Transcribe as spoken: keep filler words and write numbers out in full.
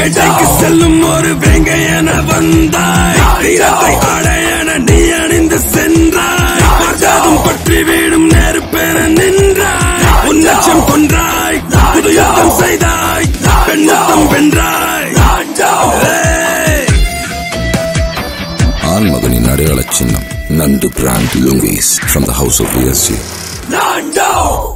வேட்டைக்கு செல்லும் ஒரு வேங்கையென வந்தாய், வீரத்தை அடையன நீ அணிந்து சென்றாய், பார்த்ததும் பற்றி வீடும் நெருப்பென நின்றாய், உன்னச்சம் கொன்றாய், புது யுத்தம் செய்தாய், பெண்ணுத்தம் வென்றாய். ஆண்மகனின் அடையாள சின்னம் நண்டு brand Louis from the house of V S G.